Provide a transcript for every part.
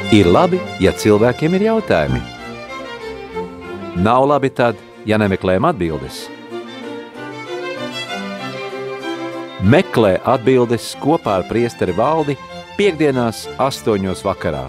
Ir labi, ja cilvēkiem ir jautājumi. Nav labi tad, ja nemeklējam atbildes. Meklē atbildes kopā ar priesteri Valdi piektdienās 8:00 vakarā.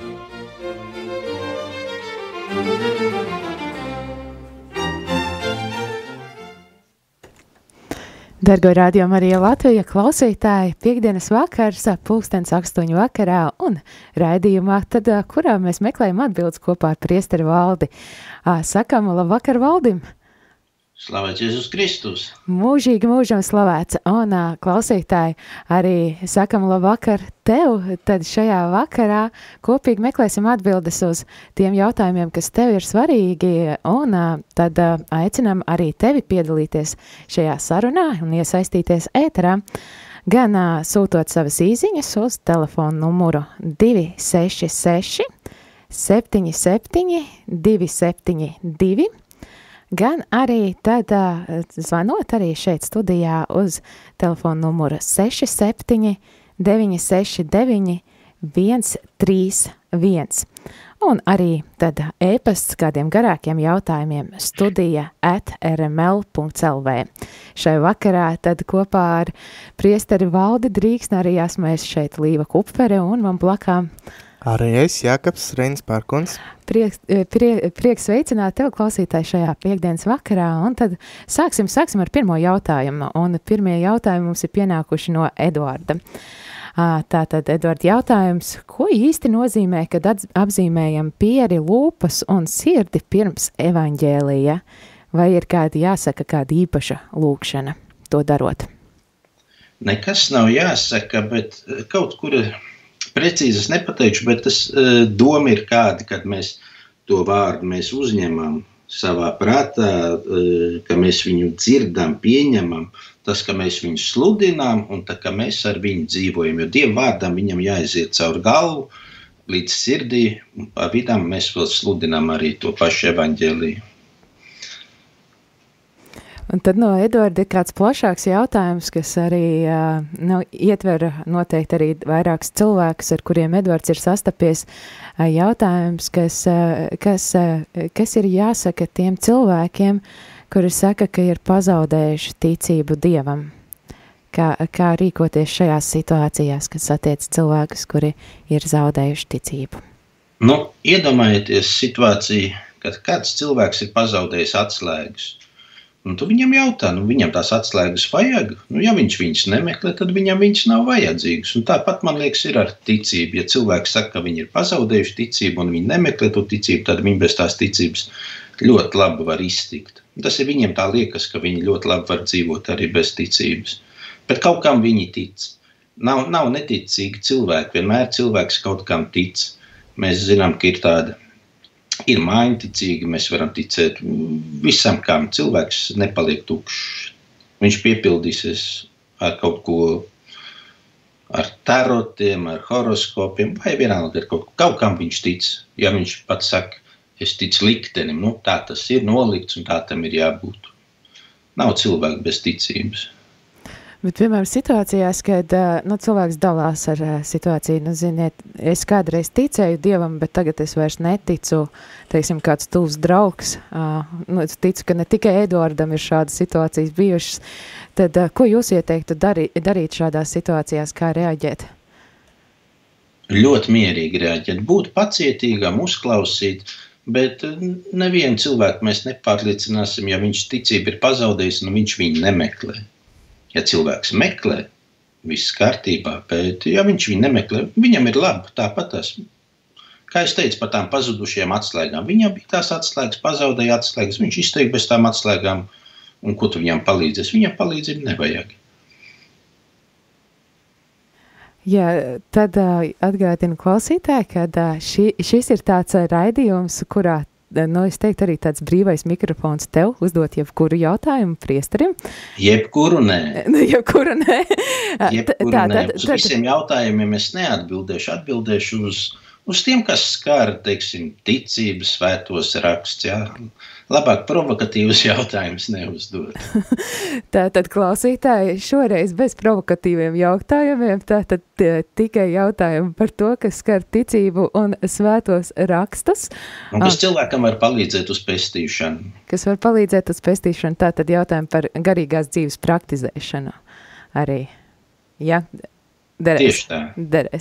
Dargo Radio Marija Latvija klausītāji, piektdienas vakars, 8:00 vakarā un raidījumā, tad, kurā mēs meklējam atbildes kopā ar priesteri Valdi. Sakam labvakar Valdim! Slavēts Jēzus Kristus! Mūžīgi mūžam slavēts! Un klausītāji, arī sakam labvakar tev, tad šajā vakarā kopīgi meklēsim atbildes uz tiem jautājumiem, kas tev ir svarīgi, un tad aicinām arī tevi piedalīties šajā sarunā un iesaistīties ēterā, gan sūtot savas īziņas uz telefonu numuru 266 77 272, gan arī tad zvanot arī šeit studijā uz telefonu numuru 67 969 131. Un arī tad e-pasts kādiem garākiem jautājumiem studija@rml.lv. Šai vakarā tad kopā ar priesteri Valdi Drīksni arī esmu es šeit Līva Kupfere un man blakām arī es, Jākaps Reinis Pārkuns. Prieks veicināt tev, klausītāji, šajā piektdienas vakarā, un tad sāksim ar pirmo jautājumu, un pirmie jautājumi mums ir pienākuši no Eduarda. Tātad, Eduard, jautājums, ko īsti nozīmē, kad apzīmējam pieri, lūpas un sirdi pirms evaņģēlija? Vai ir jāsaka kāda īpaša lūkšana to darot? Nekas nav jāsaka, bet kaut kur precīzi es nepateikšu, bet tas doma ir kāda, kad mēs to vārdu mēs uzņemam savā prātā, ka mēs viņu dzirdam, pieņemam, tas, ka mēs viņu sludinām un tā, ka mēs ar viņu dzīvojam, jo Dieva vārdam viņam jāiziet caur galvu līdz sirdī, un pa vidām mēs vēl sludinām arī to pašu evaņģēliju. Un tad no Eduarda ir kāds plašāks jautājums, kas arī ietver noteikti arī vairākus cilvēkus, ar kuriem Eduards ir sastapies. Jautājums, kas ir jāsaka tiem cilvēkiem, kuri saka, ka ir pazaudējuši ticību Dievam. Kā rīkoties šajās situācijās, kad satiec cilvēkus, kuri ir zaudējuši ticību? Iedomājieties situāciju, kad kāds cilvēks ir pazaudējis atslēgas. Un tu viņam jautā, viņam tās atslēgas vajag. Ja viņš viņas nemeklē, tad viņam viņas nav vajadzīgas. Un tāpat, man liekas, ir ar ticību. Ja cilvēks saka, ka viņi ir pazaudējuši ticību un viņi nemeklē to ticību, tad viņi bez tās ticības ļoti labi var iztikt. Tas ir viņiem tā liekas, ka viņi ļoti labi var dzīvot arī bez ticības. Bet kaut kam viņi tic. Nav neticīgi cilvēki. Vienmēr cilvēks kaut kam tic. Mēs zinām, ka ir tāda. Ir mājiņticīgi, mēs varam ticēt visam, kam cilvēks nepaliek tukšs. Viņš piepildīsies ar kaut ko, ar tarotiem, ar horoskopiem, vai vienalga ar kaut kam viņš tic. Ja viņš pats saka, es ticu liktenim, tā tas ir nolikts un tā tam ir jābūt. Nav cilvēku bez ticības. Bet, piemēram, situācijās, kad cilvēks dalās ar situāciju, ziniet, es kādreiz ticēju Dievam, bet tagad es vairs neticu, teiksim, kāds tuvs draugs. Es ticu, ka ne tikai Eduardam ir šādas situācijas bijušas. Tad, ko jūs ieteiktu darīt šādās situācijās, kā reaģēt? Ļoti mierīgi reaģēt, būt pacietīgam, uzklausīt, bet nevienu cilvēku mēs nepārliecināsim, ja viņš ticību ir pazaudējis un viņš viņu nemeklē. Ja cilvēks meklē, viss kārtībā, bet ja viņš viņu nemeklē, viņam ir labi, tāpat tas. Kā es teicu par tām pazudušajām atslēgām, viņam bija tās atslēgas, pazaudēja atslēgas, viņš izteikti bez tām atslēgām, un ko tu viņam palīdzēs? Viņam palīdzību nevajag. Jā, tad atgādinu klausītāji, ka šis ir tāds raidījums, kurā es teiktu arī tāds brīvais mikrofons tev uzdot jebkuru jautājumu priesterim. Jebkuru nē. Jebkuru nē. Uz visiem jautājumiem es neatbildēšu. Atbildēšu uz tiem, kas skar, teiksim, ticības svētos raksts, jā. labāk provokatīvus jautājumus neuzdot. Tātad klausītāji šoreiz bez provokatīviem jautājumiem, tātad tikai jautājumi par to, kas skar ticību un svētos rakstus. Un kas cilvēkam var palīdzēt uz pestīšanu. Kas var palīdzēt uz pestīšanu, tātad jautājumi par garīgās dzīves praktizēšanu arī. Ja? Derēs. Tieši tā. Derēs.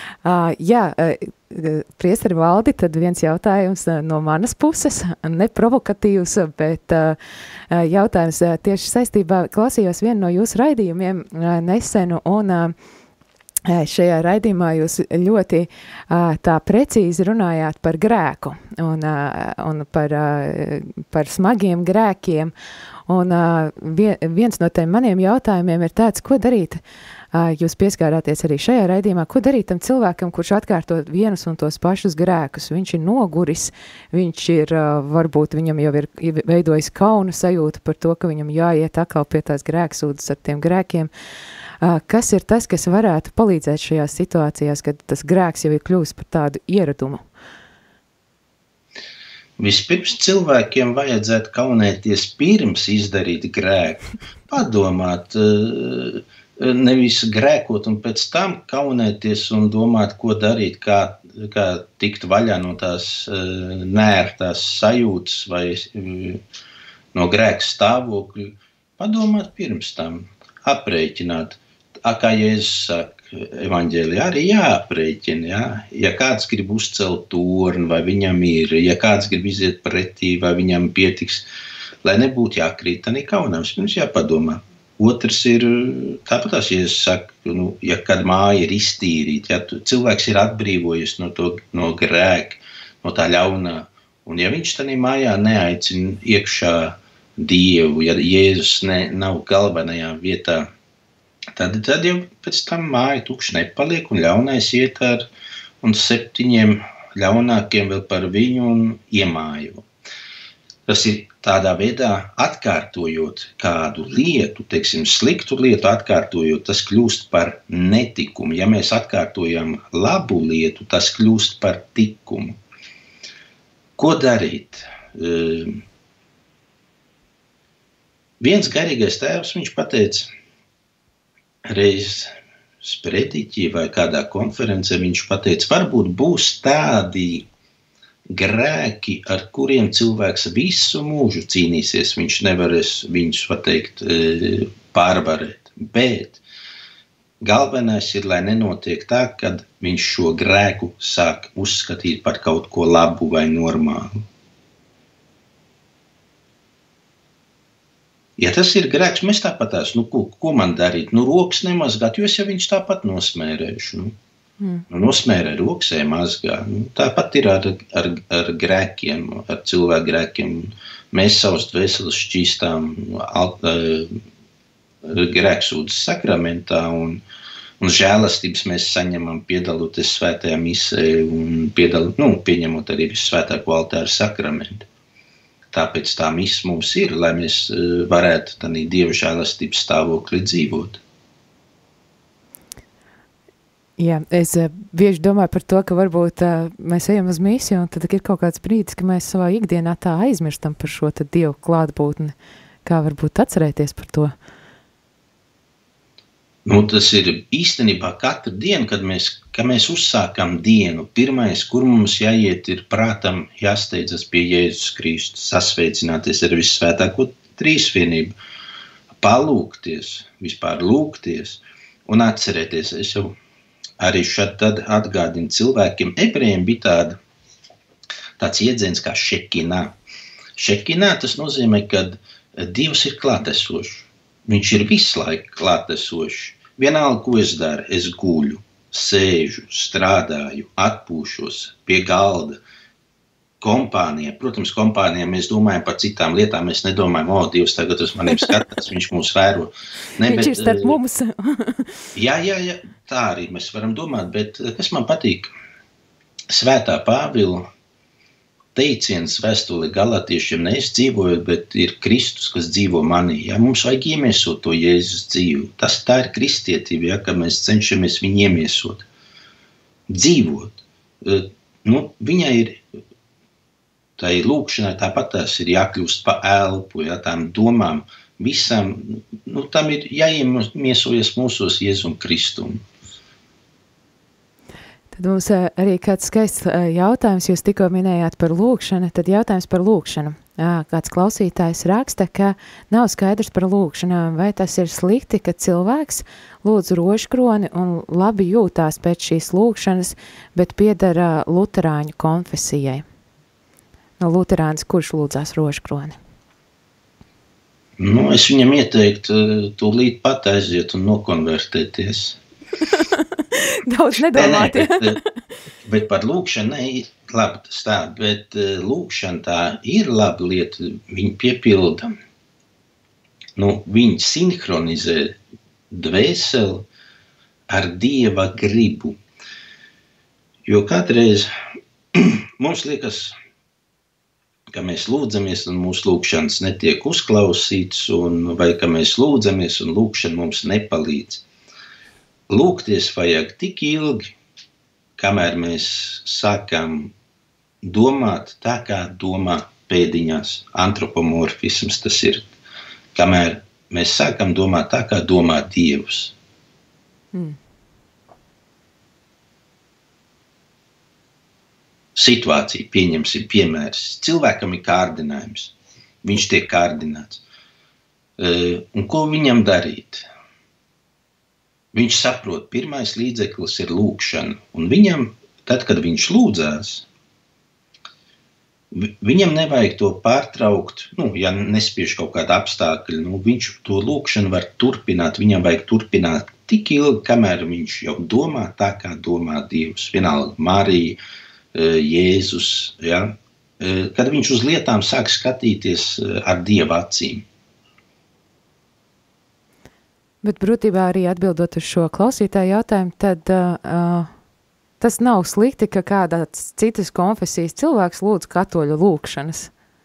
Priesteri Valdi, tad viens jautājums no manas puses, ne provokatīvs, bet jautājums tieši saistībā, klausījos vienu no jūsu raidījumiem nesenu, un šajā raidījumā jūs ļoti tā precīzi runājāt par grēku un par smagiem grēkiem, un viens no tiem maniem jautājumiem ir tāds, ko darīt? Jūs pieskārāties arī šajā raidījumā, ko darīt tam cilvēkam, kurš atkārto vienus un tos pašus grēkus. Viņš ir noguris, viņš ir, varbūt viņam jau ir veidojis kauna sajūta par to, ka viņam jāiet atkal pie tās grēksūdas ar tiem grēkiem. Kas ir tas, kas varētu palīdzēt šajās situācijās, kad tas grēks jau ir kļūst par tādu ieradumu? Vispirms cilvēkiem vajadzētu kaunēties pirms izdarīt grēku. Padomāt, nevis grēkot un pēc tam kaunēties un domāt, ko darīt, kā tikt vaļā no tās nērtās sajūtas vai no grēka stāvokļa. Padomāt pirms tam, aprēķināt. Kā Jēzus saka evaņģēlijā, arī jāaprēķina. Jā? Ja kāds grib uzcelt torni, vai viņam ir, ja kāds grib iziet pretī, vai viņam pietiks, lai nebūtu jākrīt, tad kaunams, pirms jāpadomā. Otrs ir, tāpatās, ja es saku, ja kāda māja ir iztīrīta, ja cilvēks ir atbrīvojies no grēka, no tā ļaunā, un ja viņš tādā mājā neaicina iekšā Dievu, ja Jēzus nav galvenajā vietā, tad jau pēc tam māja tukša nepaliek, un ļaunais iet un 7 ļaunākiem vēl par viņu un iemājo. Tas ir tādā veidā atkārtojot kādu lietu, teiksim, sliktu lietu atkārtojot, tas kļūst par netikumu. Ja mēs atkārtojam labu lietu, tas kļūst par tikumu. Ko darīt? Viens garīgais tēvs, viņš pateica reiz sprediķī vai kādā konferencē, viņš pateica, varbūt būs tādi grēki, ar kuriem cilvēks visu mūžu cīnīsies, viņš nevarēs viņus, pateikt, pārvarēt. Bet galvenais ir, lai nenotiek tā, kad viņš šo grēku sāk uzskatīt par kaut ko labu vai normālu. Ja tas ir grēks, mēs tāpatās, ko man darīt? Rokas nemazgāt, jo es jau viņš tāpat nosmērēšu. Nosmērē rokas, mazgā. Tāpat ir ar grēkiem, ar cilvēku grēkiem. Mēs savus dvēseles šķīstām grēksūdzes sakramentā un žēlastības mēs saņemam piedaloties svētajā misē un pieņemot arī vissvētāko altāru sakramentu. Tāpēc tā misa mums ir, lai mēs varētu tādā Dieva žēlastības stāvoklī dzīvot. Jā, es bieži domāju par to, ka varbūt mēs ejam uz misiju, un tad ir kaut kāds brīdis, ka mēs savā ikdienā tā aizmirstam par šo tad Dievu klātbūtni. Kā varbūt atcerēties par to? Tas ir īstenībā katru dienu, kad mēs uzsākam dienu. Pirmais, kur mums jāiet, ir prātam jāsteidzas pie Jēzus Kristus, sasveicināties ar vissvētāko trīsvienību, palūgties, vispār lūgties un atcerēties. Es jau arī šad tad atgādinu cilvēkiem, ebrejiem bija tāds iedziens kā šekinā. Šekinā tas nozīmē, ka Dievs ir klātesošs. Viņš ir visu laiku klātesošs. Vienalga, ko es daru, es guļu, sēžu, strādāju, atpūšos pie galda, kompānijā. Protams, kompānijā mēs domājam par citām lietām, mēs nedomājam, Dievs tagad uz maniem skatās, viņš mūs vēro. Viņš ir starp mums. Jā, tā arī mēs varam domāt, bet kas man patīk? Svētā Pāvila teiciens vēstuli Galatiešiem, ne es dzīvoju, bet ir Kristus, kas dzīvo manī. Ja? Mums vajag iemiesot to Jēzus dzīvi. Tā ir kristietība, ja? Ka mēs cenšamies viņu iemiesot. Dzīvot. Viņai ir tai lūkšanai tāpatās ir jākļūst pa elpu, ja, tām domām, visam, tam ir jāiemiesojas mūsos Jēzum Kristum. Tad mums arī kāds skaists jautājums, jūs tikko minējāt par lūkšanu, tad jautājums par lūkšanu. Kāds klausītājs raksta, ka nav skaidrs par lūkšanām, vai tas ir slikti, ka cilvēks lūdz rožkroni un labi jūtās pēc šīs lūkšanas, bet piedara luterāņu konfesijai. No luterāns, kurš lūdzās rožkroni? Es viņam ieteiktu tūlīt pat aiziet un nokonvertēties. Daudz nedomāt, ja? Bet par lūkšanu, labi tas tā, bet lūkšana tā ir laba lieta, viņa piepilda, viņa sinhronizē dvēseli ar Dieva gribu. Jo kādreiz mums liekas, ka mēs lūdzamies un mūsu lūkšanas netiek uzklausīts, vai ka mēs lūdzamies un lūkšana mums nepalīdz. Lūgties vajag tik ilgi, kamēr mēs sākam domāt tā, kā domā pēdiņās. Antropomorfisms tas ir, kamēr mēs sākam domāt tā, kā domā Dievs. Situācija, pieņemsim piemērs. Cilvēkam ir kārdinājums. Viņš tiek kārdināts. Un ko viņam darīt? Viņš saprot, pirmais līdzeklis ir lūkšana. Un viņam, tad, kad viņš lūdzās, viņam nevajag to pārtraukt, ja nespiež kaut kāda apstākļa, viņš to lūkšanu var turpināt, viņam vajag turpināt tik ilgi, kamēr viņš jau domā tā, kā domā Dievs. Vienalga Marija, Jēzus, ja? Kad viņš uz lietām sāk skatīties ar Dieva acīm. Bet būtībā arī atbildot uz šo klausītāju jautājumu, tad tas nav slikti, ka kādas citas konfesijas cilvēks lūdz katoļu lūkšanas.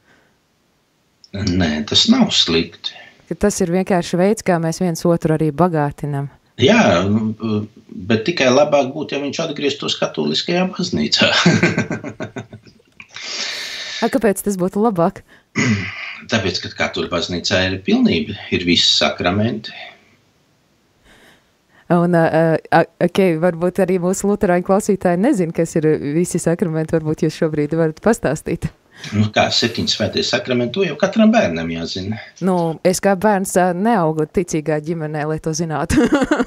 Nē, tas nav slikti. Ka tas ir vienkārši veids, kā mēs viens otru arī bagātinam. Jā, bet tikai labāk būtu, ja viņš atgrieztos katoliskajā baznīcā. Kāpēc tas būtu labāk? Tāpēc, ka katoļu baznīcā ir pilnība, ir visi sakramenti. Un, varbūt arī mūsu luterāņu klausītāji nezin, kas ir visi sakramenti, varbūt jūs šobrīd varat pastāstīt. 7 svētie sakramenti, to jau katram bērnam jāzina. Es kā bērns neaugu ticīgā ģimenē, lai to zinātu.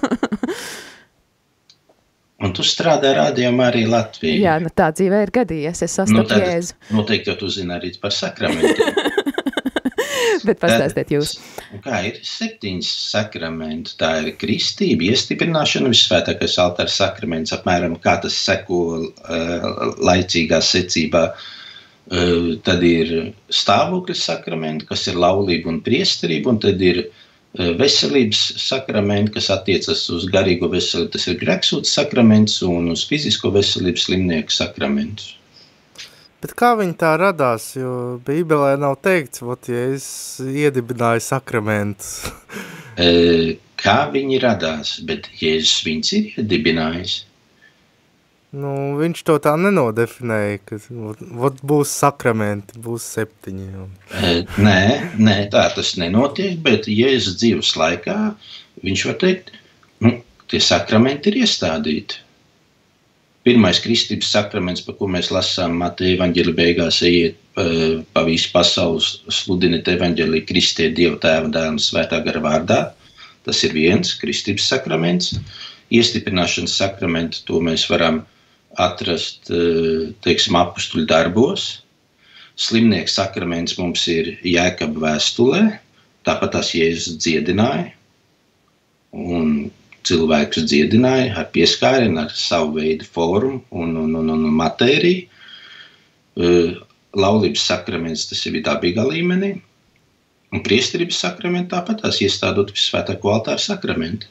Un tu strādā rādījumā arī Latvijā. Jā, tā dzīvē ir gadījies, es sastapu Jēzu. Noteikti jau tu zini arī par sakramentiem. Bet pastāstiet jūs. Kā ir 7 sakramenti? Tā ir kristība, iestiprināšana, visvētākais altāra sakraments, apmēram kā tas seko laicīgā secībā. Tad ir stāvokļa sakramenti, kas ir laulība un priesterība, un tad ir veselības sakramenti, kas attiecas uz garīgo veselību. Tas ir grēksūdzes sakraments un uz fizisko veselību slimnieku sakramentus. Bet kā viņi tā radās, jo Bībelē nav teikts, ja es iedibināju sakramentus? Kā viņi radās, bet Jēzus viņus ir iedibinājis. Viņš to tā nenodefinēja, ka būs sakramenti, būs 7. Nē, tā tas nenotiek, bet Jēzus dzīves laikā viņš var teikt, tie sakramenti ir iestādīti. Pirmais kristības sakraments, par ko mēs lasām Mateja evaņģēlija beigās, ejiet pa visu pasaules, sludiniet evaņģēliju, kristiet Dieva Tēva, Dēla un Svētā gara vārdā. Tas ir viens kristības sakraments. Iestiprināšanas sakramentu to mēs varam atrast, apustuļu darbos. Slimnieku sakraments mums ir Jēkaba vēstulē, tāpat tās Jēzus dziedināja. Un cilvēkus dziedināja ar pieskārienu, ar savu veidu formu un matēriju. Laulības sakraments tas ir dabīgā līmenī. Un priesterības sakramenti tāpat tās iestādot visvētāko altāru sakramentu.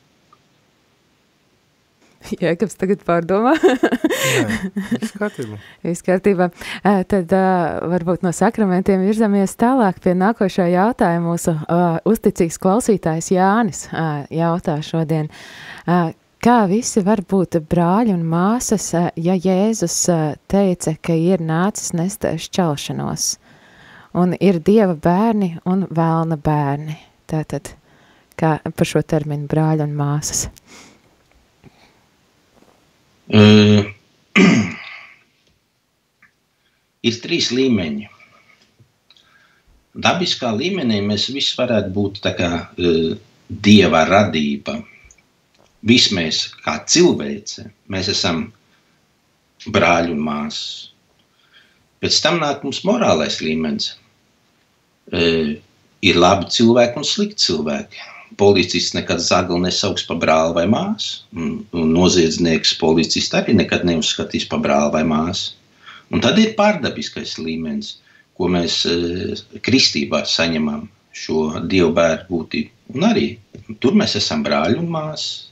Jēkabs tagad pārdomā. Viss kārtībā. Tad varbūt no sakramentiem virzamies tālāk pie nākošā jautājuma. Mūsu uzticīgs klausītājs Jānis jautā šodien. kā visi var būt brāļi un māsas, ja Jēzus teica, ka ir nācis nest šķelšanos, un ir Dieva bērni un velna bērni? Tātad, kā par šo terminu brāļi un māsas? Ir 3 līmeņi. Dabiskā līmenī mēs visi varētu būt tā kā Dieva radība. Visi mēs, kā cilvēce, mēs esam brāļi un māsas. Pēc tam nāk mums morālais līmenis. Ir labi cilvēki un slikti cilvēki. Policists nekad zagli nesauks par brāli vai māsu, un noziedznieks policists arī nekad neuzskatīs par brāli vai māsu. Un tad ir pārdabiskais līmenis, ko mēs kristībā saņemam šo Dievu bērnu būtību. Un arī tur mēs esam brāļi un māsas.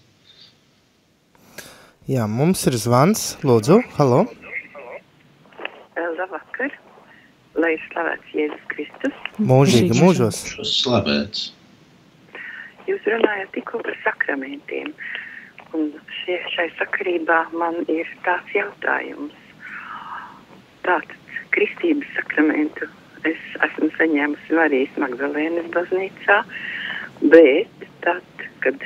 Jā, mums ir zvans. Lūdzu, halo. Labvakar, lai ir slavēts Jēzus Kristus. Mūžīgi mūžos. Slavēts. Jūs runājat tikko par sakramentiem, un šai sakarībā man ir tāds jautājums. Tātad kristības sakramentu es esmu saņēmusi Marijas Magdalēnas baznīcā, bet tad, kad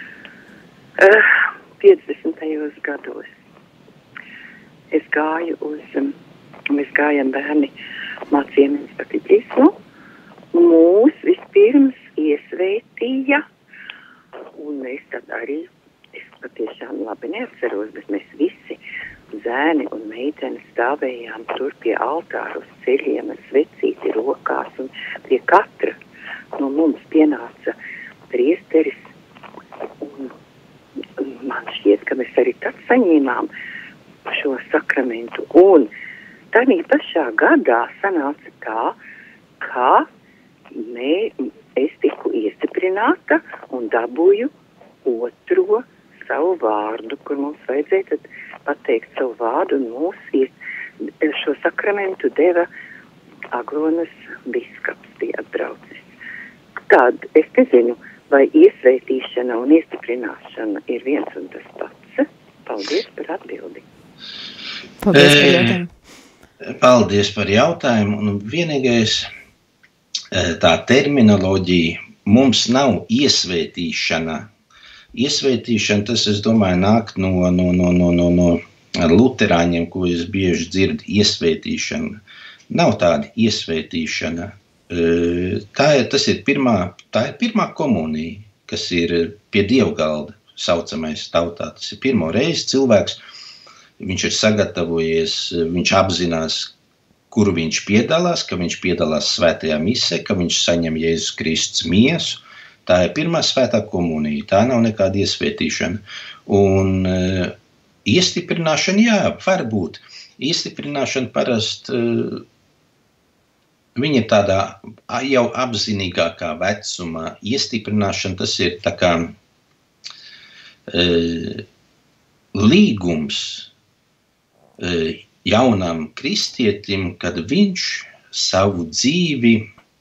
50. gados es gāju mēs gājam bērni mācījāmies kateķismu, mūs vispirms iesvētīja, un mēs tad arī, es patiešām labi neatceros, bet mēs visi zēni un meitenes stāvējām tur pie altāra uz ceļiem ar svecīti rokās, un pie katra no mums pienāca priesteris, un man šķiet, ka mēs arī tad saņēmām šo sakramentu, un tādā pašā gadā sanāca tā, ka es tiku iestiprināta un dabūju otro savu vārdu, kur mums vajadzēja tad pateikt savu vārdu, un mūs šo sakramentu deva Aglonas biskaps, bija atbraucis. Tad es nezinu, vai iesvētīšana un iestiprināšana ir viens un tas pats. Paldies par atbildi. Paldies par jautājumu. Paldies par jautājumu. Un vienīgais tā terminoloģija mums nav iesvētīšana. Iesvētīšana, tas, es domāju, nāk no luterāņiem, ko es bieži dzirdu, iesvētīšana. Nav tāda iesvētīšana. Tā ir pirmā komunija, kas ir pie dievgalda saucamais tautā. Tas ir pirmo reizi cilvēks, viņš ir sagatavojies, viņš apzinās, kuru viņš piedalās, ka viņš piedalās svētajā misē, ka viņš saņem Jēzus Kristus miesu. Tā ir pirmā svētā komunija, tā nav nekāda iesvētīšana. Un iestiprināšana, jā, var būt. Iestiprināšana parasti, viņa ir tādā jau apzinīgākā vecumā. Iestiprināšana, tas ir tā kā līgums jaunam kristietim, kad viņš savu dzīvi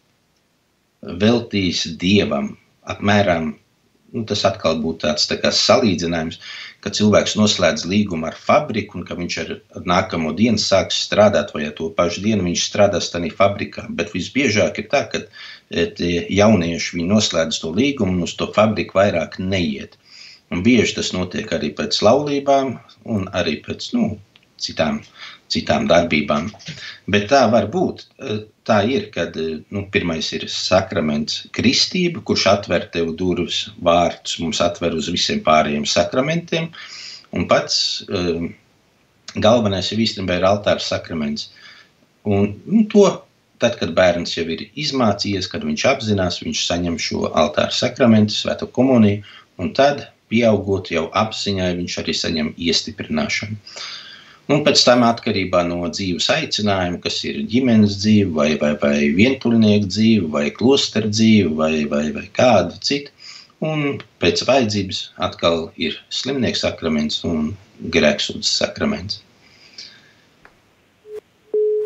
veltīs Dievam. Apmēram, tas atkal būtu tāds tā kā salīdzinājums, ka cilvēks noslēdz līgumu ar fabriku un ka viņš ar nākamo dienu sāks strādāt, vai ar to pašu dienu viņš strādās tādā fabrikā. Bet visbiežāk ir tā, ka tie jaunieši viņi noslēdz to līgumu un uz to fabriku vairāk neiet. Un bieži tas notiek arī pēc laulībām un arī pēc citām darbībām. Bet tā var būt. Tā ir, kad pirmais ir sakraments kristība, kurš atver tev durvis vārtus, mums atver uz visiem pārējiem sakramentiem. Un pats galvenais ir īstenībā ir altāra sakraments. Un to, tad, kad bērns jau ir izmācījies, kad viņš apzinās, viņš saņem šo altāra sakramentu, svēto komuniju, un tad, pieaugot jau apziņai, viņš arī saņem iestiprināšanu. Un pēc tam atkarībā no dzīves aicinājuma, kas ir ģimenes dzīve, vai vientuļnieku dzīve, vai klosteru dzīve, vai kādu citu. Un pēc vajadzības atkal ir slimnieku sakraments un grēksūdzes sakraments.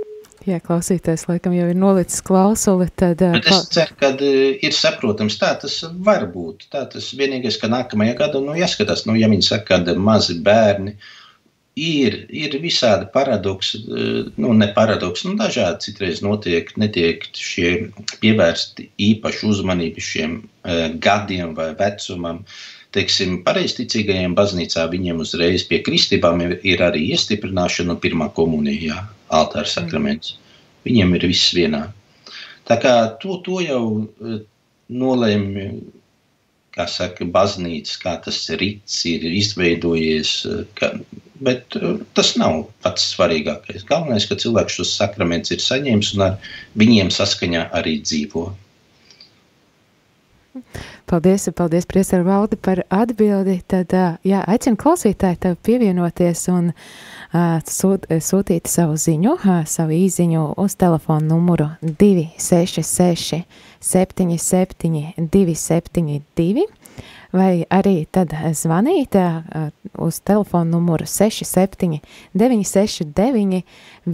Jā, klausītājs laikam jau ir nolicis klausuli, tad... Bet es ceru, ka ir saprotams, tā tas var būt. Tā tas vienīgais, ka nākamajā gadā, jāskatās, ja viņi saka, ka mazi bērni, ir visādi paradoksi, ne paradoksi, dažādi citreiz netiek šie pievērsti īpaši uzmanību šiem gadiem vai vecumam. Teiksim, pareizticīgajiem baznīcā viņiem uzreiz pie kristībām ir arī iestiprināšana un pirmā komunija, altāra sakraments. Viņiem ir viss vienā. Tā kā to jau nolēma, kā saka, baznīca, kā tas rits ir izveidojies, bet tas nav pats svarīgākais. Galvenais, ka cilvēks šos sakraments ir saņēmis un ar viņiem saskaņā arī dzīvo. Paldies, priester Valdi, par atbildi. Tad, aicinu klausītāju tev pievienoties un sūtīt savu ziņu, savu īziņu uz telefonu numuru 266 77 272, vai arī tad zvanīt uz telefonu numuru 67 969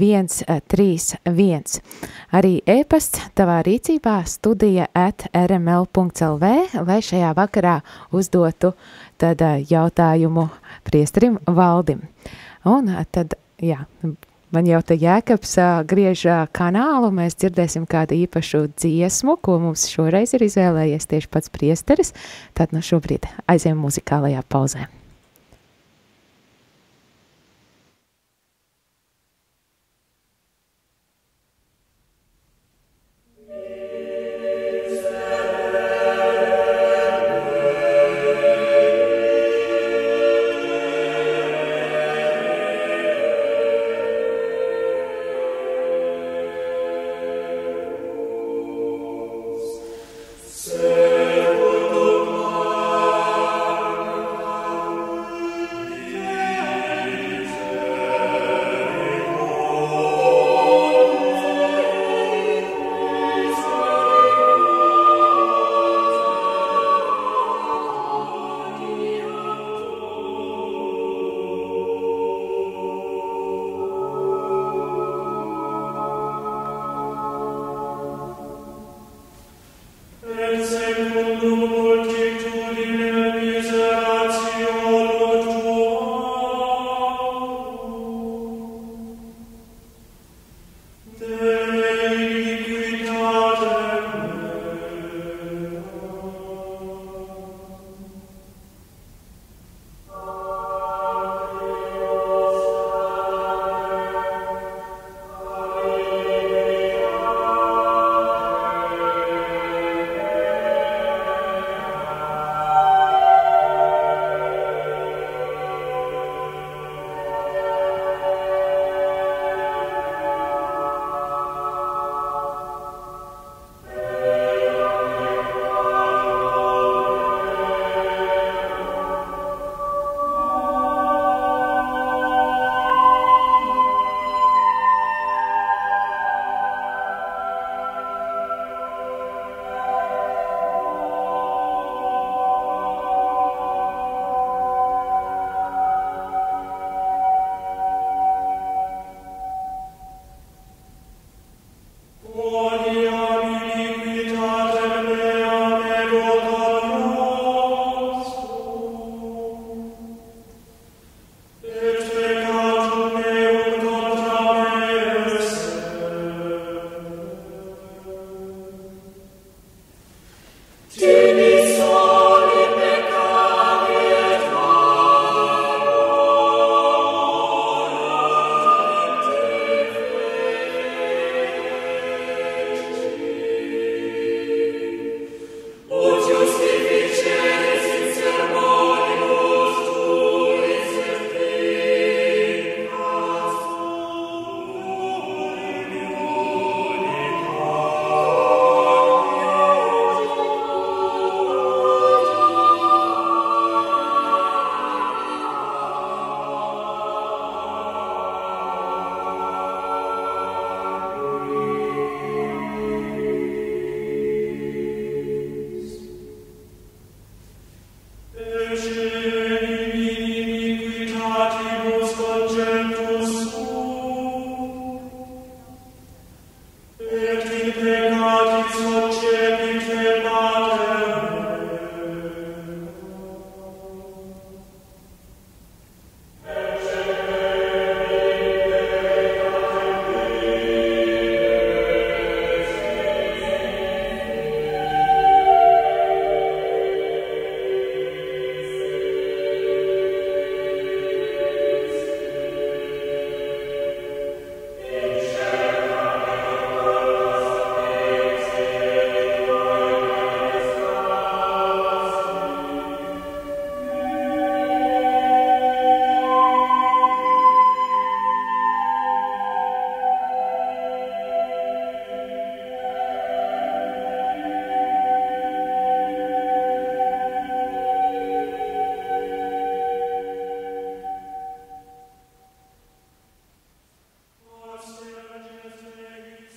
131. Arī e-pasts tavā rīcībā studija@rml.lv, lai šajā vakarā uzdotu tad jautājumu priesterim Valdim. Un tad, man jau te Jēkabs griež kanālu, mēs dzirdēsim kādu īpašu dziesmu, ko mums šoreiz ir izvēlējies tieši pats priesteris. Tad šobrīd aizējam muzikālajā pauzē.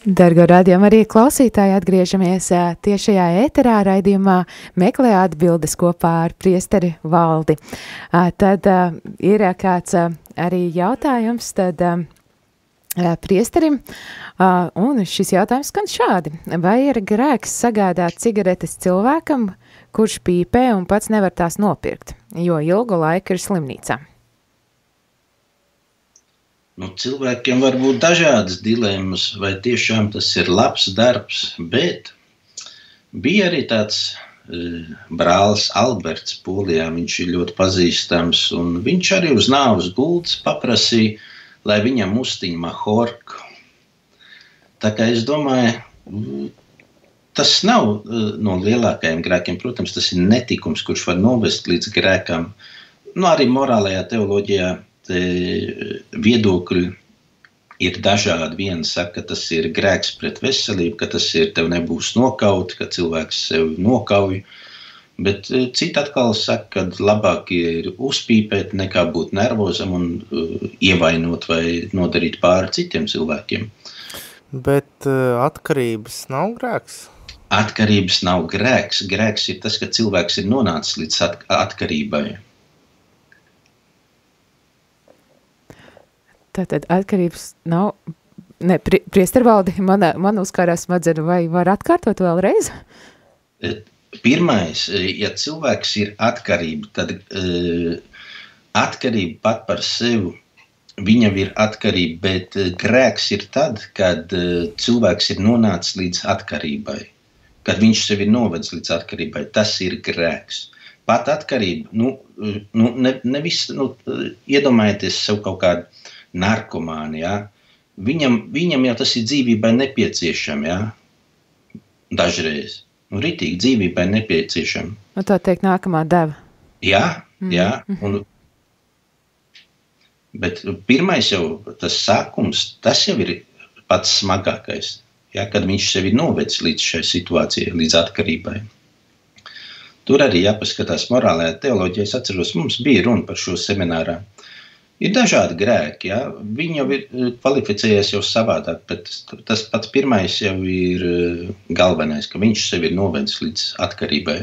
Dargo radiomu arī klausītāji, atgriežamies tiešajā ēterā raidījumā Meklē atbildes kopā ar priesteri Valdi. Tad ir kāds arī jautājums tad priesterim, un šis jautājums skan šādi. Vai ir grēks sagādāt cigaretes cilvēkam, kurš pīpē un pats nevar tās nopirkt, jo ilgu laiku ir slimnīcā? Nu, cilvēkiem var būt dažādas dilemmas, vai tiešām tas ir labs darbs, bet bija arī tāds brālis Alberts Polijā, viņš ir ļoti pazīstams, un viņš arī uz nāves gultas paprasīja, lai viņam uztiņ mahorku. Tā kā es domāju, tas nav no lielākajiem grēkiem, protams, tas ir netikums, kurš var novest līdz grēkam. Nu, arī morālajā teoloģijā viedokļi ir dažādi. Viena saka, ka tas ir grēks pret veselību, ka tas ir tev nebūs nokauti, ka cilvēks sev nokauj. Bet citi atkal saka, ka labāk ir uzpīpēt nekā būt nervozam un ievainot vai nodarīt pāri citiem cilvēkiem. Bet atkarības nav grēks? Atkarības nav grēks. Grēks ir tas, ka cilvēks ir nonācis līdz atkarībai. Tātad atkarības nav... Ne, priestervaldi, man uzkārās smadzeru, vai var atkārtot vēlreiz? Pirmais, ja cilvēks ir atkarība, tad atkarība pat par sevi, viņam ir atkarība, bet grēks ir tad, kad cilvēks ir nonācis līdz atkarībai, kad viņš sevi novedz līdz atkarībai, tas ir grēks. Pat atkarība, nevis, iedomājieties sev kaut kādu narkomāni, ja? Viņam jau tas ir dzīvībai nepieciešami, ja? Dažreiz. Ritīgi dzīvībai nepieciešami. Tā teikt, nākamā deva. Jā. Bet pirmais jau tas sākums, tas jau ir pats smagākais, ja? Kad viņš sevi novedz līdz šai situācijai, līdz atkarībai. Tur arī jāpaskatās morālajā teoloģijā. Es atceros, mums bija runa par šo seminārā. Ir dažādi grēki, ja? Viņi jau ir kvalificējies jau savādāk, bet tas pats pirmais jau ir galvenais, ka viņš sevi ir novedis līdz atkarībai.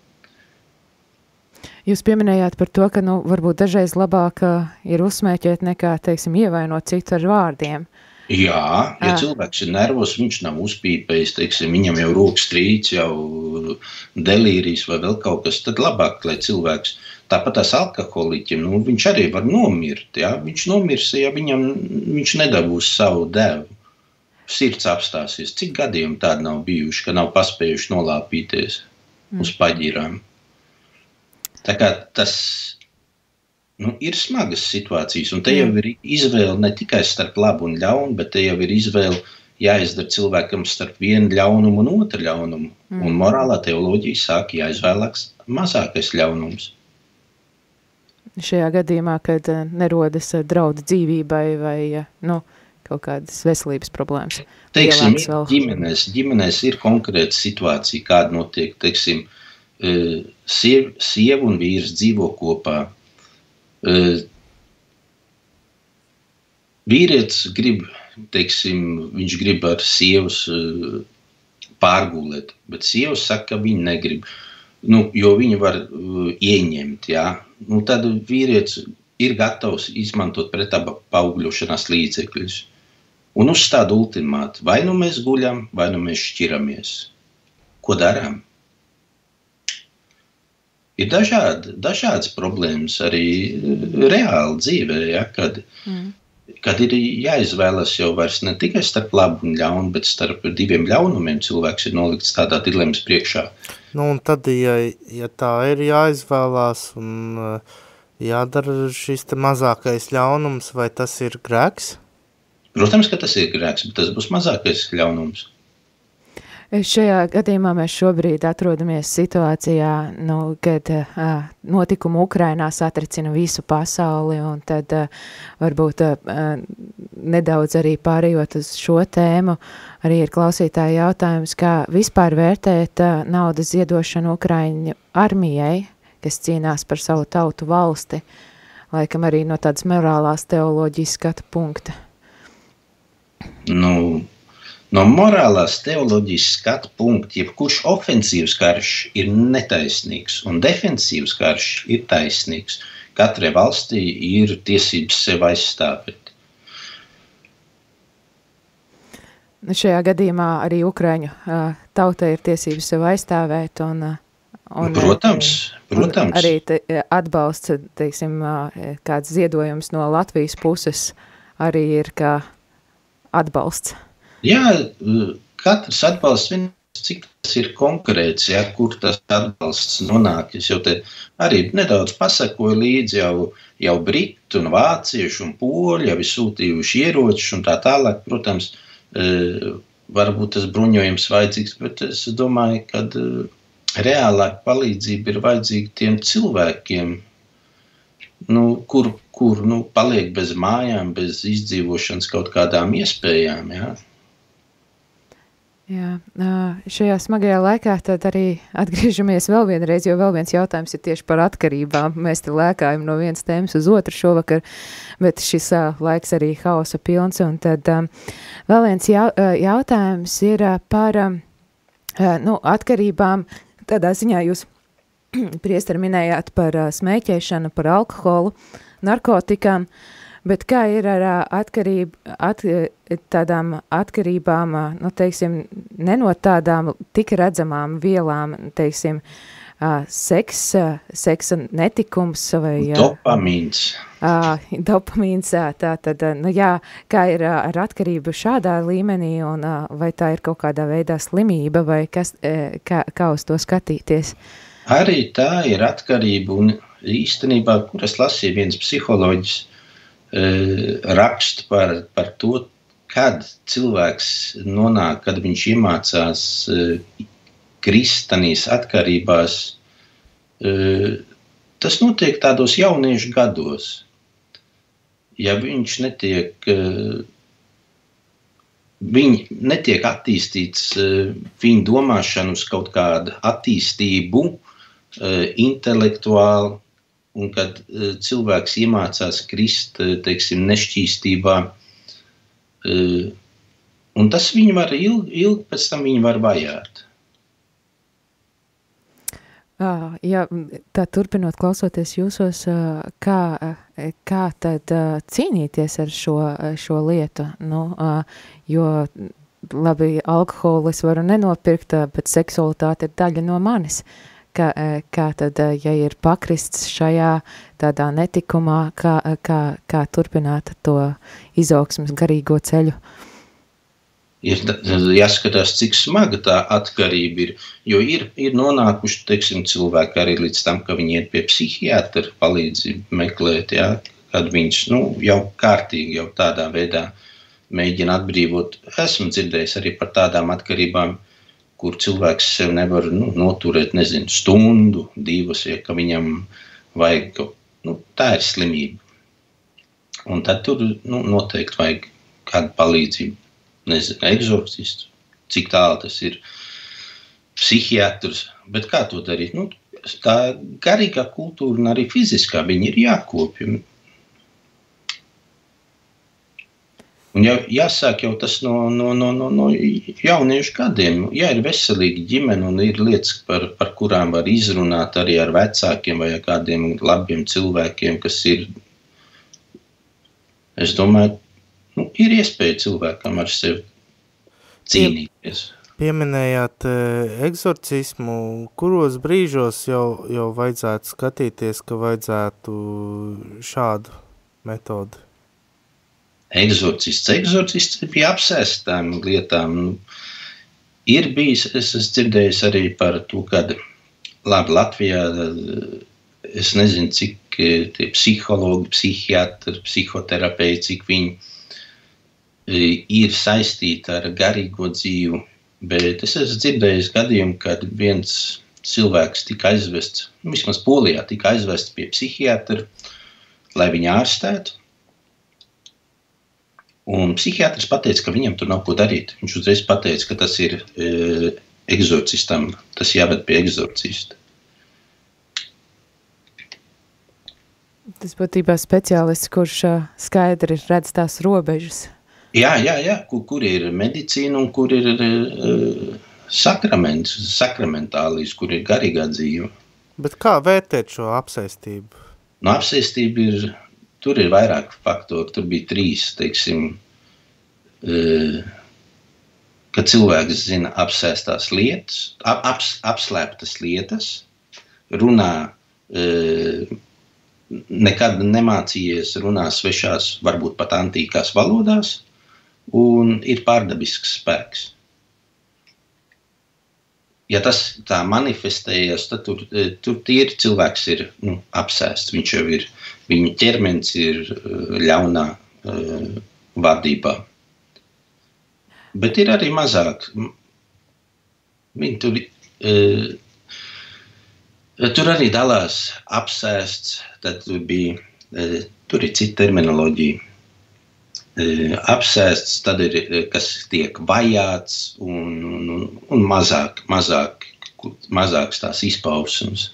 Jūs pieminējāt par to, ka varbūt dažreiz labāk ir uzsmēķēt nekā, teiksim, ievainot citu ar vārdiem. Jā, ja cilvēks ir nervos, viņš nav uzpīpējis, teiksim, viņam jau rokas trīc, jau delīrijs vai vēl kaut kas, tad labāk, lai cilvēks, tāpat tās alkoholiķim, viņš arī var nomirt, ja? Viņš nomirs, ja viņš nedabūs savu devu, sirds apstāsies. Cik gadījumi tādi nav bijuši, ka nav paspējuši nolāpīties uz paģirām. Tā kā tas... ir smagas situācijas, un te jau ir izvēle ne tikai starp labu un ļaunu, bet te jau ir izvēle jāizdara cilvēkam starp vienu ļaunumu un otru ļaunumu. Un morālā teoloģija sāk jāizvēlēks mazākais ļaunums. Šajā gadījumā, kad nerodas draudu dzīvībai vai kaut kādas veselības problēmas. Teiksim, ģimenēs ir konkrēta situācija, kāda notiek, teiksim, sieva un vīrs dzīvo kopā. Vīrietis grib, teiksim, viņš grib ar sievas pārgulēt, bet sievas saka, ka viņa negrib, jo viņa var ieņemt, jā. Tad vīrietis ir gatavs izmantot pretaba paugļošanās līdzekļus un uzstāda ultimātu, vai mēs guļam, vai mēs šķiramies. Ko darām? Ir dažādas problēmas arī reāli dzīvē, ja, kad ir jāizvēlas jau vairs ne tikai starp labu un ļaunu, bet starp diviem ļaunumiem cilvēks ir nolikts tādā dilemmas priekšā. Un tad, ja tā ir jāizvēlās un jādara šis te mazākais ļaunums, vai tas ir grēks? Protams, ka tas ir grēks, bet tas būs mazākais ļaunums. Šajā gadījumā mēs šobrīd atrodamies situācijā, kad notikumi Ukrainā satricina visu pasauli, un tad varbūt nedaudz arī pārējot uz šo tēmu, arī ir klausītāja jautājums, kā vispār vērtēt naudas ziedošanu Ukraiņu armijai, kas cīnās par savu tautu valsti, laikam arī no tādas morālās teoloģijas skatu punkta. No morālās teoloģijas skatu punkta, jebkurš ofensīvs karš ir netaisnīgs un defensīvs karš ir taisnīgs. Katrai valstī ir tiesības sev aizstāvēt. Šajā gadījumā arī Ukraiņu tautai ir tiesības sev aizstāvēt un Protams. Un arī atbalsts, teiksim, kāds ziedojums no Latvijas puses arī ir kā atbalsts. Jā, katrs atbalsts, cik tas ir konkrēts, ja, kur tas atbalsts nonāk. Es jau te arī nedaudz pasakoju līdzi, jau britu un vāciešu un poļu, jau ir sūtījuši ieročus un tā tālāk. Protams, varbūt tas bruņojums vajadzīgs, bet es domāju, ka reālāk palīdzība ir vajadzīga tiem cilvēkiem, kur paliek bez mājām, bez izdzīvošanas kaut kādām iespējām, jā. Jā, šajā smagajā laikā tad arī atgriežamies vēl vienreiz, jo vēl viens jautājums ir tieši par atkarībām. Mēs te lēkājam no vienas tēmas uz otru šovakar, bet šis laiks arī hausa pilns. Un tad vēl viens jautājums ir par atkarībām. Tādā ziņā jūs, priesteri, minējāt par smēķēšanu, par alkoholu, narkotikām. Bet kā ir ar tādām atkarībām, teiksim, ne no tādām tik redzamām vielām, teiksim, seksa netikums vai... Dopamīns. Dopamīns, tātad, kā ir ar atkarību šādā līmenī, un vai tā ir kaut kādā veidā slimība, vai kā uz to skatīties? Arī tā ir atkarība, un īstenībā, kur es lasīju viens psiholoģis, rakstu par to, kad cilvēks nonāk, kad viņš iemācās kristanīs atkarībās. Tas notiek tādos jauniešu gados. Ja viņš netiek attīstīts viņa domāšanu uz kaut kādu attīstību, intelektuāli, un kad cilvēks iemācās krist, teiksim, nešķīstībā, un tas viņu var ilgi pēc tam viņu var vajāt. Jā, tā turpinot klausoties jūsos, kā tad cīnīties ar šo lietu? Jo labi, alkoholu es varu nenopirkt, bet seksualitāte ir daļa no manis. Kā tad, ja ir pakrists šajā tādā netikumā, kā turpināt to izaugsmes garīgo ceļu? Ir jāskatās, cik smaga tā atkarība ir, jo ir nonākuši, teiksim, cilvēki arī līdz tam, ka viņi iet pie psihiatra palīdzību meklēt, jā, kad viņš, jau kārtīgi, jau tādā veidā mēģina atbrīvot. Esmu dzirdējis arī par tādām atkarībām, kur cilvēks sev nevar noturēt, stundu, divas, ja ka viņam vajag, tā ir slimība. Un tad tur noteikti vajag kādu palīdzību, egzorcistu, cik tālu tas ir, psihiatrs, bet kā to darīt? Tā garīgā kultūra un arī fiziskā, viņi ir jākopja. Un jāsāk jau tas no jauniešu gadiem. Ja ir veselīga ģimene un ir lietas, par kurām var izrunāt arī ar vecākiem vai ar kādiem labiem cilvēkiem, kas ir, es domāju, ir iespēja cilvēkam ar sevi cīnīties. Pieminējāt egzorcismu, kuros brīžos jau vajadzētu skatīties, ka vajadzētu šādu metodu? Egzorcists pie apsēstām lietām. Ir bijis, es dzirdējis arī par to, kad Latvijā, es nezinu, cik tie psihologi, psihiatri, psihoterapeiti, cik viņi ir saistīti ar garīgo dzīvi, bet es esmu dzirdējis gadījumu, kad viens cilvēks tika aizvests, vismaz Polijā tika aizvests pie psihiatra, lai viņu ārstētu. Un psihiatrs pateica, ka viņam tur nav ko darīt. Viņš uzreiz pateica, ka tas ir egzorcistam, tas jāved pie egzorcista. Tas būtībā speciālists, kurš skaidri redz tās robežas. Jā, kur ir medicīna un kur ir sakramentālijas, kur ir garīgā dzīve. Bet kā vērtēt šo apsēstību? No apsēstība tur ir vairāk faktori, tur bija 3, teiksim, kad cilvēks zina apsēstās lietas, apslēptas lietas, runā, nekad nemācījies runā svešās, varbūt pat antīkās valodās, un ir pārdabisks spēks. Ja tas tā manifestējas, tad tur tīri cilvēks ir apsēsts. Viņš jau ir, viņa ķermenis ir ļaunā vardībā. Bet ir arī mazāk. Viņi tur arī dalās apsēsts, tad tur ir cita terminoloģija. Apsēsts, tad ir, kas tiek vajāts un mazāks tās izpausmes.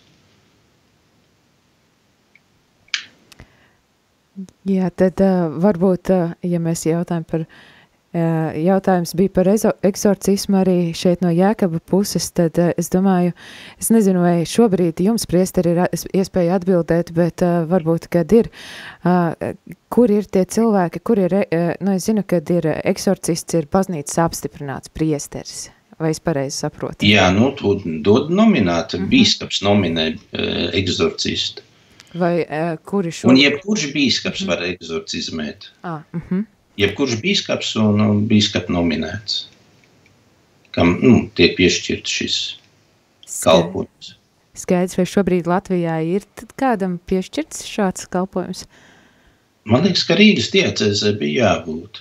Jā, tad varbūt, ja mēs jautājam par, jautājums bija par eksorcismu arī šeit no Jēkaba puses, tad es domāju, es nezinu, vai šobrīd jums, priesteri, ir iespēja atbildēt, bet varbūt, kad ir, kur ir tie cilvēki, kur ir, es zinu, kad ir eksorcists, ir baznīcas apstiprināts priesteris, vai es pareizi saprotu? Jā, dod nominēt, bīskaps nominē eksorcistu. Vai kuri šobrīd? Un jebkurš bīskaps var eksorcizmēt. Jebkurš bīskaps un bīskapa nominēts, kam tiek piešķirts šis kalpojums. Skaidrs, vai šobrīd Latvijā ir kādam piešķirts šāds kalpojums? Man liekas, ka Rīgas diecēzē bija jābūt.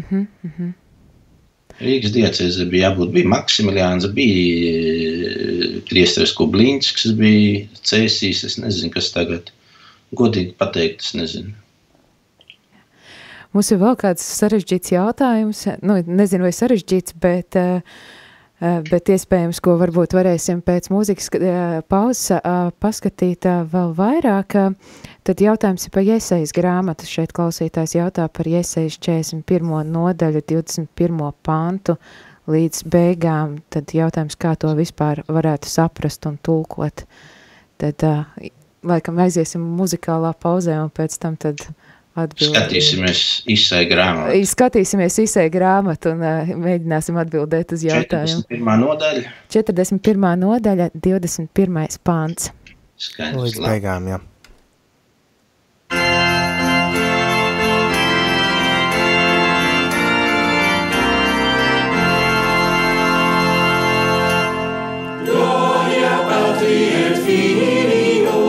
Rīgas diecēzē bija jābūt. Bija Maksimiliāns, bija priesteris Kublīnskis, bija Cēsīs, es nezinu, kas tagad. Godīgi pateikt, es nezinu. Mums ir vēl kāds sarežģīts jautājums, nezinu vai sarežģīts, bet iespējams, ko varbūt varēsim pēc mūzikas pauzes paskatīt vēl vairāk, tad jautājums ir par Jesejas grāmatu. Šeit klausītājs jautā par Jesejas 41. nodaļu, 21. pantu līdz beigām, tad jautājums, kā to vispār varētu saprast un tulkot. Tad laikam aiziesim muzikālā pauzē un pēc tam tad Skatīsimies Isai grāmatu. Skatīsimies Isai grāmatu un mēģināsim atbildēt uz jautājumu. 41. nodaļa. 41. nodaļa, 21. pāns. Skaidrs. Līdz beigām, jā. Gloria Patri et Filio,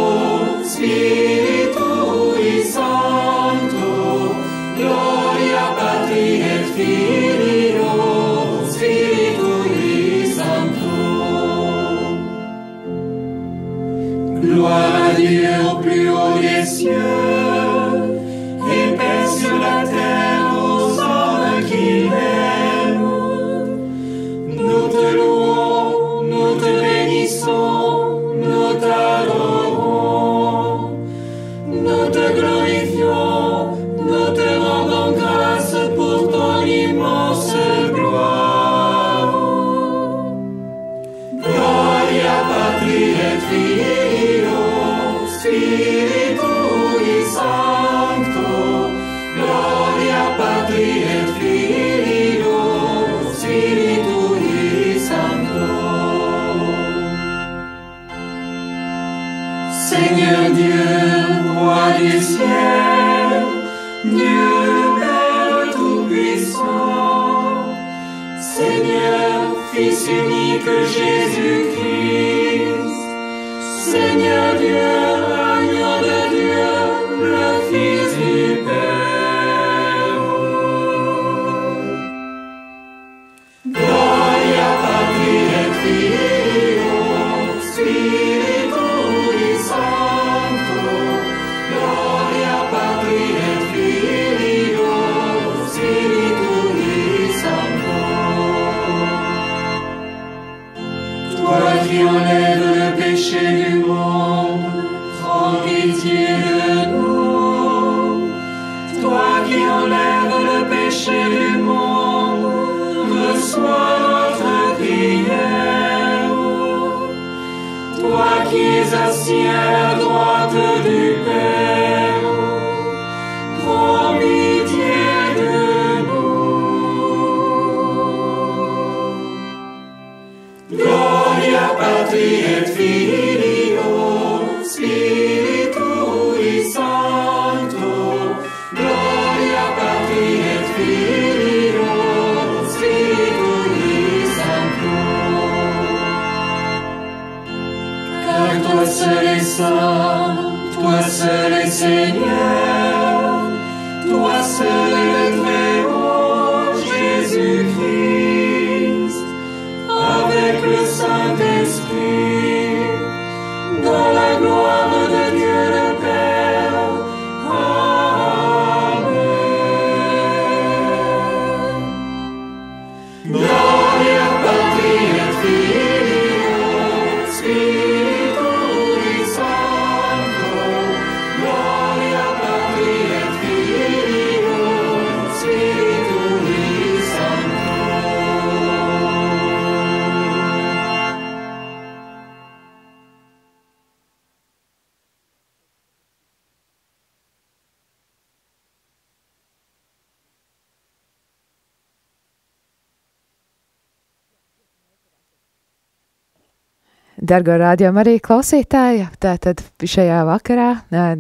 Spiritui Sancto, Gloria Patri et Filio, Spiritui Sancto. Gloire à Dieu au plus haut des cieux, et paix sur la terre aux hommes qu'il aime. Nous te louons, nous te bénissons, nous t'adorons, nous te glorifions, nous te rendons grâce pour ton immense gloire. Gloria Patri et Filio, Spiritui Sancto, Gloria Patri et Filio, Spiritui Sancto. Seigneur Dieu, roi du ciel, Dieu Père tout-puissant, Seigneur, Fils unique Jésus-Christ, Seigneur Dieu, agneau de Dieu, le Fils du Père. Gloria Patri et Filio, Spiritui Sancto, Gloria Patri et Filio, Spiritui Sancto. Toi qui enlèves le péché du monde, es assis à la droite du Père, prends pitié de nous. Gloria Patri et Filio, Spiritui Sancto, Gloria Patri et Filio, Spiritui Sancto. Car toi seul es saint, toi seul es Seigneur, toi seul es le Très-Haut, Jésus-Christ, avec le Saint-Esprit, dans la gloire de Dieu le Père. Amen. Gloria Patri et Filio, Spiritui Sancto, Gloria Patri et Filio, Spiritui Sancto. Dargo rādījumu arī klausītāji, tātad šajā vakarā,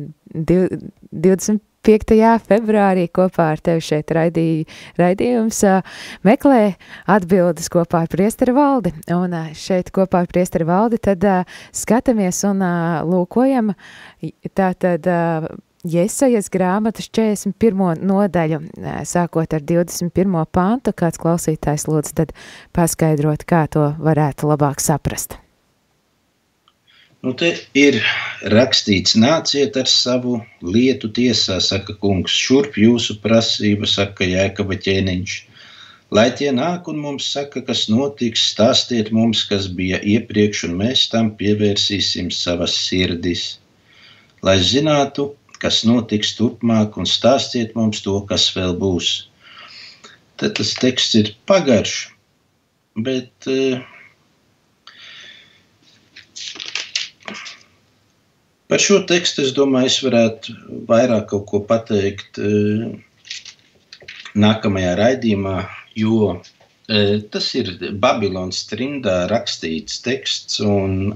25. februārī kopā ar tevi šeit raidījums meklē atbildes kopā ar priesteri Valdi. Un šeit kopā ar priesteri Valdi tad skatāmies un lūkojam tātad Jesajas grāmatas 41. nodaļu, sākot ar 21. pantu, kāds klausītājs lūdzu tad paskaidrot, kā to varētu labāk saprast. Nu, te ir rakstīts, nāciet ar savu lietu tiesā, saka kungs, šurp jūsu prasība, saka Jēkaba ķēniņš. Lai tie nāk un mums saka, kas notiks, stāstiet mums, kas bija iepriekš, un mēs tam pievērsīsim savas sirdis. Lai zinātu, kas notiks turpmāk, un stāstiet mums to, kas vēl būs. Tad tas teksts ir pagarš, bet par šo tekstu, es domāju, es varētu vairāk kaut ko pateikt nākamajā raidījumā, jo tas ir Babilonas trimdā rakstīts teksts, un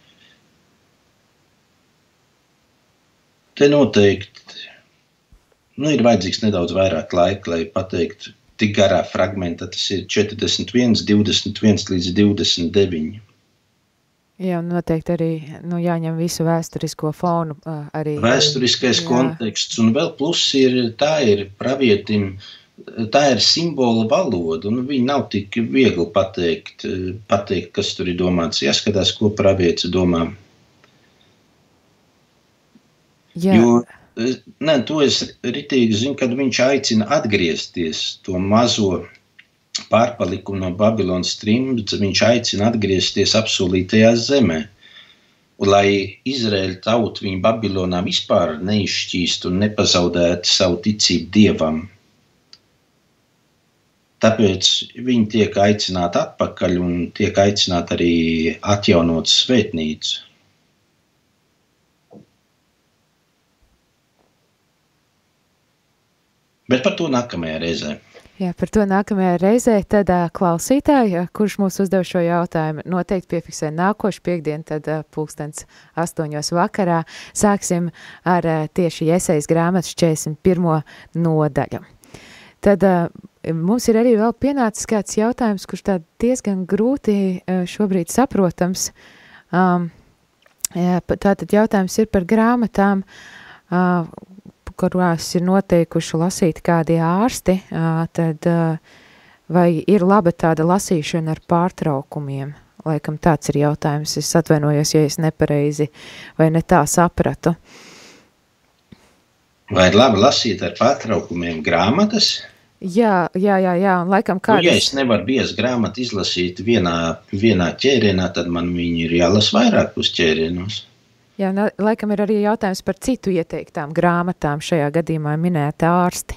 te noteikti ir vajadzīgs nedaudz vairāk laika, lai pateiktu tik garā fragmentā. Tas ir 41, 21 līdz 29. Jā, noteikti arī jāņem visu vēsturisko fonu. Arī, vēsturiskais konteksts, un vēl plus tā ir pravietim, tā ir simbola valoda, un viņi nav tik viegli pateikt, kas tur ir domāts. Jāskatās, ko pravietis domā. Jā. Jo, to es ritīgi zinu, kad viņš aicina atgriezties to mazo pārpalikumu no Babilonas trimda, viņš aicina atgriezties apsolītajā zemē. Un, lai Izraēļa tauta viņu Babilonā vispār neizšķīst un nepazaudētu savu ticību Dievam. Tāpēc viņi tiek aicināti atpakaļ un tiek aicināti arī atjaunot svētnīcu. Bet par to nākamajā reizē. Jā, par to nākamajā reizē tad klausītāji, kurš mūs uzdev šo jautājumu, noteikti piefiksē nākošu piekdienu, tad 8:00 vakarā. Sāksim ar tieši Jesajas grāmatas 41. nodaļu. Tad mums ir arī vēl pienācis kāds jautājums, kurš tā diezgan grūti šobrīd saprotams. Tātad jautājums ir par grāmatām, kurās ir noteikuši lasīt kādi ārsti, tad vai ir laba tāda lasīšana ar pārtraukumiem? Laikam tāds ir jautājums. Es atvainojos, ja es nepareizi vai ne tā sapratu. Vai ir labi lasīt ar pārtraukumiem grāmatas? Jā, un laikam kādas... Ja es nevaru biez grāmatu izlasīt vienā ķērienā, tad man viņi ir jālas vairāk uz ķērienos. Jā, laikam ir arī jautājums par citu ieteiktām grāmatām, šajā gadījumā minēta ārsti.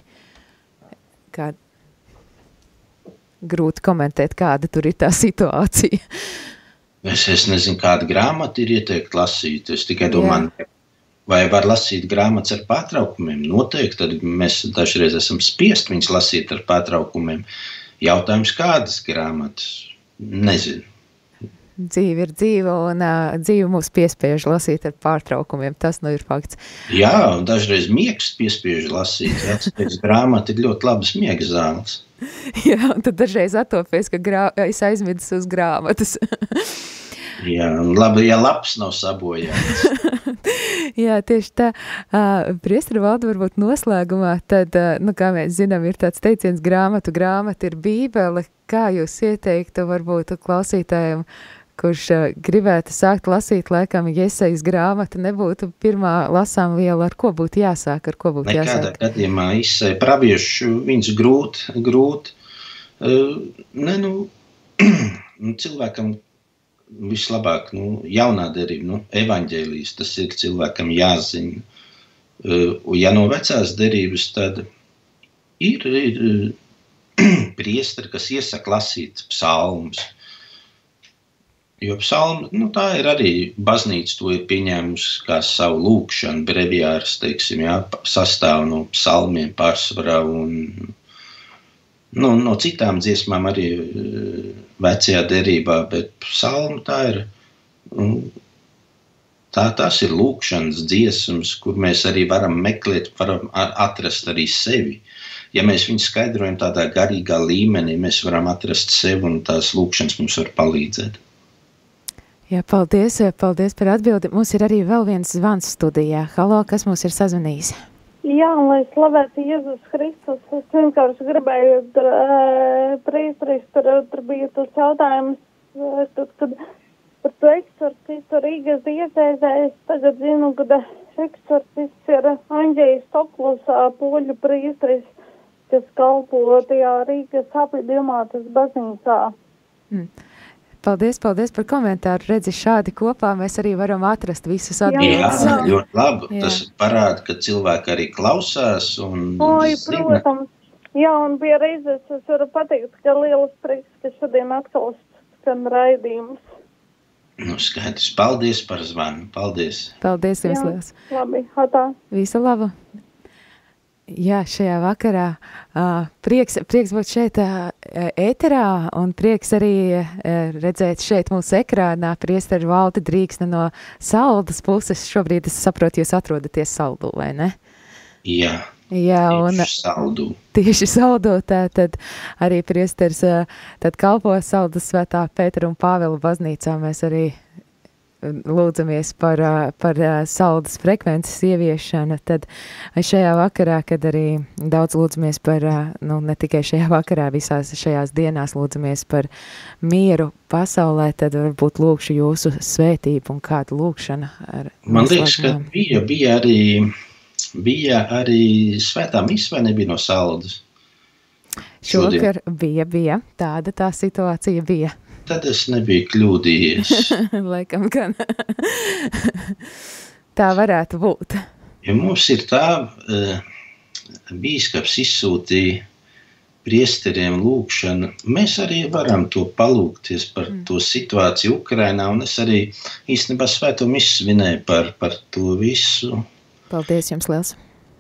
Grūti komentēt, kāda tur ir tā situācija. Es nezinu, kāda grāmata ir ieteikt lasīt. Es tikai domāju, vai var lasīt grāmatas ar pārtraukumiem. Noteikti, tad mēs dažreiz esam spiest viņus lasīt ar pārtraukumiem. Jautājums, kādas grāmatas? Nezinu. Dzīve ir dzīve, un dzīve mūs piespiež lasīt ar pārtraukumiem. Tas nu ir fakts. Jā, un dažreiz miegs piespiež lasīt. Jāatspēc, grāmata ir ļoti labas miega zāles. Jā, un tad dažreiz atopies, ka es aizmidzis uz grāmatas. Jā, un labi, ja laps nav sabojāts. Jā, tieši tā. Priesteri Valdi, varbūt noslēgumā, tad, kā mēs zinām, ir tāds teiciens grāmata ir Bībele. Kā jūs ieteiktu varbūt klausītājiem, kurš gribētu sākt lasīt, laikam, Jesajas grāmata nebūtu pirmā lasām viela, ar ko būtu jāsāk, Nekādā gadījumā Jesaja praviešu viņus grūti. Cilvēkam vislabāk, jaunā derība, evaņģēlijas, tas ir cilvēkam jāzina. Ja no vecās derības, tad ir priesteri, kas iesaka lasīt psalmus. Jo psalmi, tā ir arī baznīca, to ir pieņēmusi kā savu lūkšanu, breviārs, teiksim, sastāv no psalmiem pārsvarā un no citām dziesmām arī vecajā derībā, bet psalmi tā ir, tās ir lūkšanas dziesmas, kur mēs arī varam meklēt, varam atrast arī sevi. Ja mēs viņu skaidrojam tādā garīgā līmenī, mēs varam atrast sevi un tās lūkšanas mums var palīdzēt. Jā, paldies par atbildi. Mums ir arī vēl viens zvans studijā. Halo, kas mums ir sazvanījis? Jā, lai slavētu Jēzus Kristus. Es vienkārši gribēju, priesteris, tur bija tas jautājums, kad par to eksorcistu Rīgas diecēzē. Es tagad zinu, kad eksorcists ir Andžejs Toklus, poļu priesteris, kas kalpo tajā Rīgas apvidumātas baznīcā. Paldies par komentāru. Redzi, šādi kopā mēs arī varam atrast visas atbildes. Jā, ļoti labi. Tas parāda, ka cilvēki arī klausās un zina. Protams. Jā, un bija reizes, es varu pateikt, ka lielas prieks, ka šodien atkal skan raidījums. Skaidrs. Paldies par zvanu. Paldies. Paldies jums liels. Labi, hatā. Visu labu. Jā, šajā vakarā prieks būt šeit ēterā un prieks arī redzēt šeit mūsu ekrānā priesteri Valdi Drīksni no Saldas puses. Šobrīd es saprotu, jūs atrodaties Saldū, vai ne? Jā, tieši Saldū, tad arī priesteris tad kalpo Saldas Svētā Pētera un Pāvila baznīcā. Mēs arī lūdzamies par saldas frekvences ieviešanu, tad šajā vakarā, kad arī daudz lūdzamies par, ne tikai šajā vakarā, visās šajās dienās lūdzamies par mieru pasaulē, tad varbūt lūkšu jūsu svētību un kādu lūkšana. Man liekas, ka bija arī svētā mise, vai nebija no Saldas? Šovakar bija, tāda tā situācija bija. Tad es nebiju kļūdījies. Laikam gan. Tā varētu būt. Ja mums ir tā, bīskaps izsūtīja priesteriem lūkšanu, mēs arī varam to palūgties par to situāciju Ukrainā, un es arī īstenībā svēto misu svinēju par to visu. Paldies jums liels.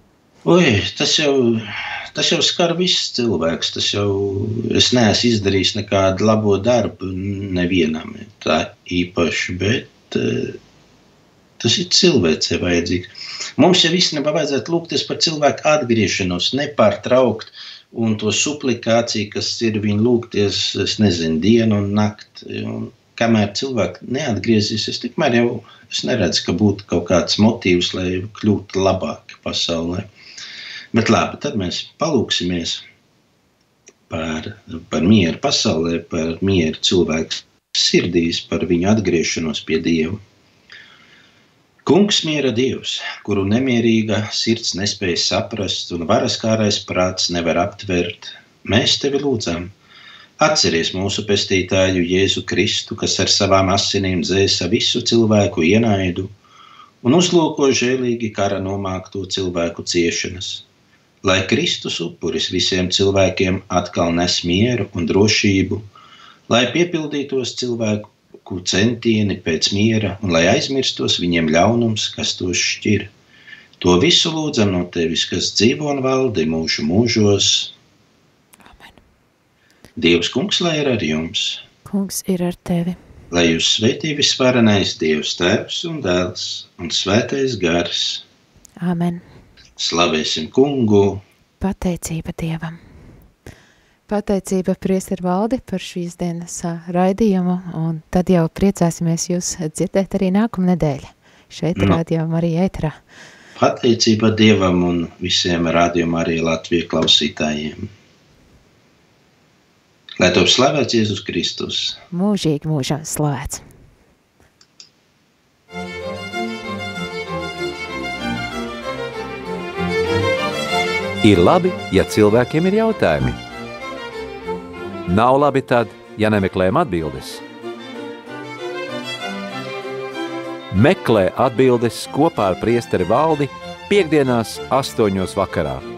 Tas jau skar visus cilvēkus, es neesmu izdarījis nekādu labo darbu nevienam tā īpaši, bet tas ir cilvēcei vajadzīgs. Mums jau īstenībā vajadzētu lūgties par cilvēku atgriešanos, nepārtraukt, un to suplikāciju, kas ir viņu lūgties, es nezinu, dienu un nakti. Un kamēr cilvēki neatgriezīsies, tikmēr jau es neredzu, ka būtu kaut kāds motīvs, lai kļūtu labāk pasaulē. Bet labi, tad mēs palūksimies par mieru pasaulē, par mieru cilvēku sirdīs, par viņu atgriešanos pie Dieva. Kungs miera Dievs, kuru nemierīga sirds nespēja saprast un varaskārais prāts nevar aptvert, mēs tevi lūdzam. Atceries mūsu pestītāju Jēzu Kristu, kas ar savām asinīm dzēsa visu cilvēku ienaidu un uzlūko žēlīgi kara nomākto cilvēku ciešanas. Lai Kristus upuris visiem cilvēkiem atkal nes mieru un drošību, lai piepildītos cilvēku roku centieni pēc miera, un lai aizmirstos viņiem ļaunums, kas tos šķir. To visu lūdzam no tevis, kas dzīvo un valdi mūžu mūžos. Amen. Dievs, kungs, lai ir ar jums. Kungs ir ar tevi. Lai jūs svētī visvarenais Dievs Tēvs un Dēls un Svētais Gars. Amen. Slavēsim kungu. Pateicība Dievam. Pateicība priesteru valdi par šīs dienas raidījumu, un tad jau priecāsimies jūs dzirdēt arī nākamā nedēļa. Šeit Radio Marija ēterā. Pateicība Dievam un visiem Radio Marija Latvijas klausītājiem. Lai top slavēts Jēzus Kristus. Mūžīgi mūžam slavēts. Ir labi, ja cilvēkiem ir jautājumi. Nav labi tad, ja nemeklējam atbildes. Meklē atbildes kopā ar priesteri Valdi piektdienās 8:00 vakarā.